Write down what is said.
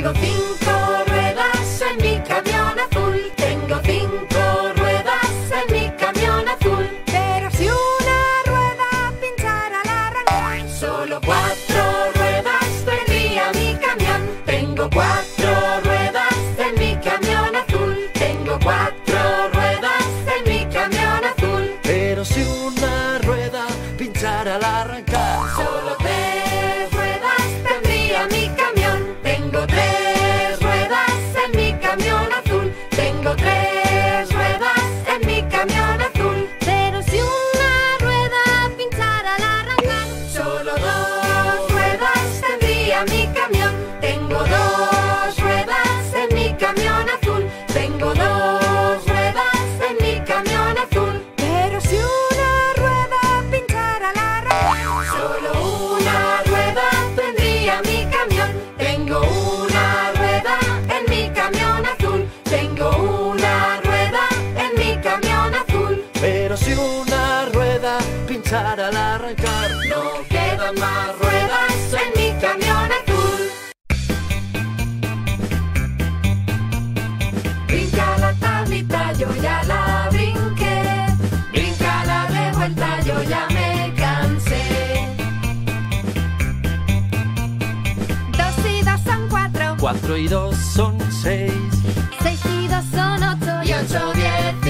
Tengo 5 ruedas en mi camión azul. Tengo 5 ruedas en mi camión azul. Pero si una rueda pinchara al arrancar, Solo 4 ruedas tendría mi camión. Tengo 4 ruedas en mi camión azul. Tengo 4 ruedas en mi camión azul. Pero si una rueda pinchara al arrancar, Solo 3 ruedas tendría mi camión. Tengo 3 ruedas en mi camión azul. Tengo 3 ruedas en mi camión azul. pero si una rueda pinchara al arrancar, Solo 2 ruedas tendría mi camión. Tengo 2 ruedas en mi camión azul. Tengo 2 ruedas en mi camión azul. pero si una rueda pinchara al arrancar, Solo una rueda tendría mi camión. Tengo una rueda en mi camión azul. Tengo una rueda en mi camión azul. pero si una rueda pinchara al arrancar, No quedan más ruedas en mi camión azul. Brinca la tablita, yo ya la brinqué. Bríncala de vuelta, yo ya me cansé. 2 y 2 son 4, 4 y 2 son 6. 6 y 2 son 8 Y 8, 10